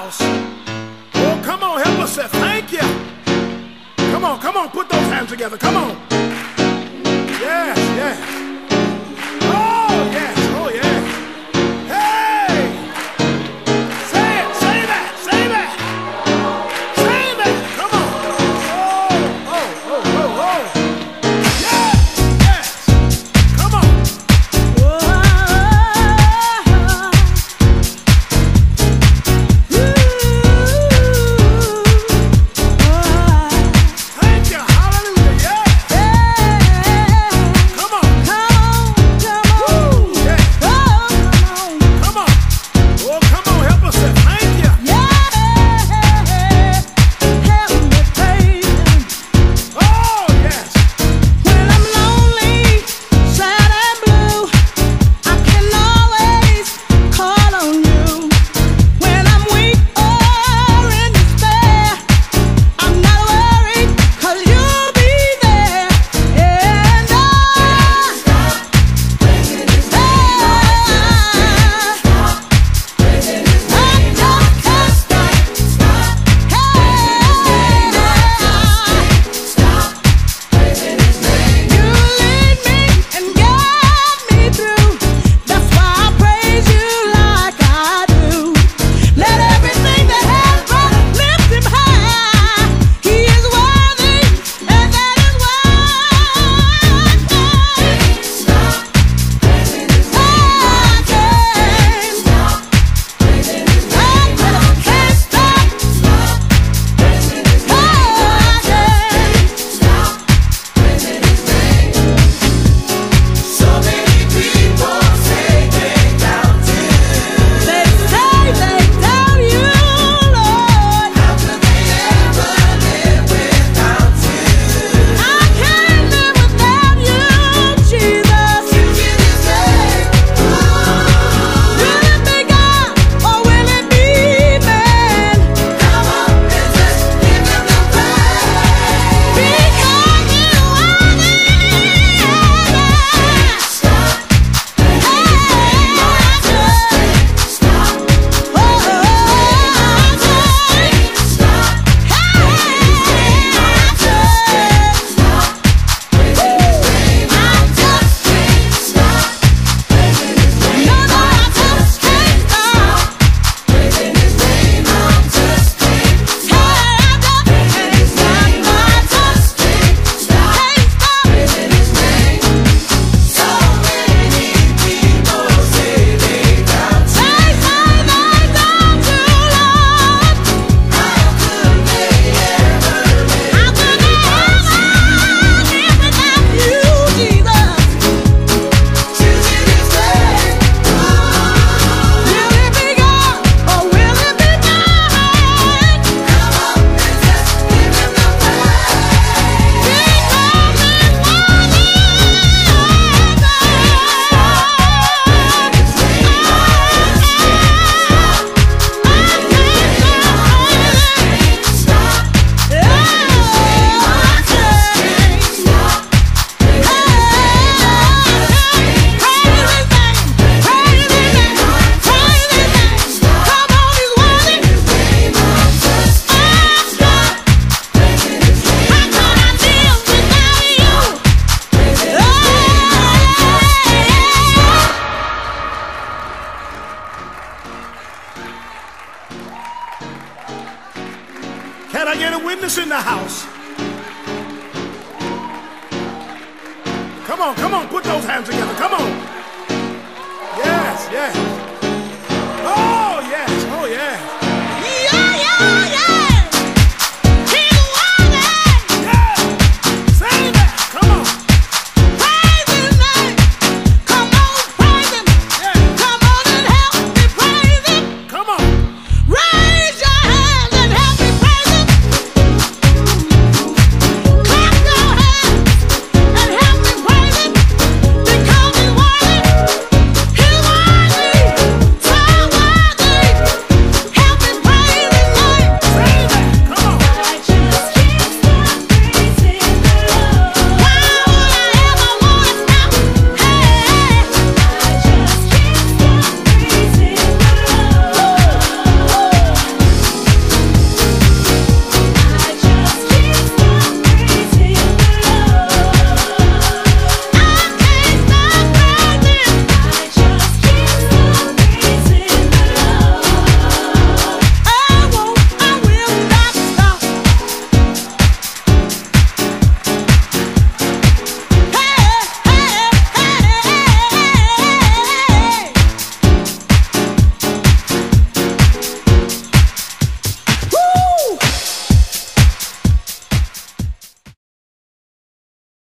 house. Oh, come on, help us say thank you. Come on, put those hands together. Come on. Yes, yes. Oh, yes, oh, yeah. Hey! Say it, say that, say that. Say that, come on. Oh. Yes, yes. Come on. Thank you, hallelujah, yeah. Come on. witness in the house. Come on, put those hands together. Come on. Yes, yes.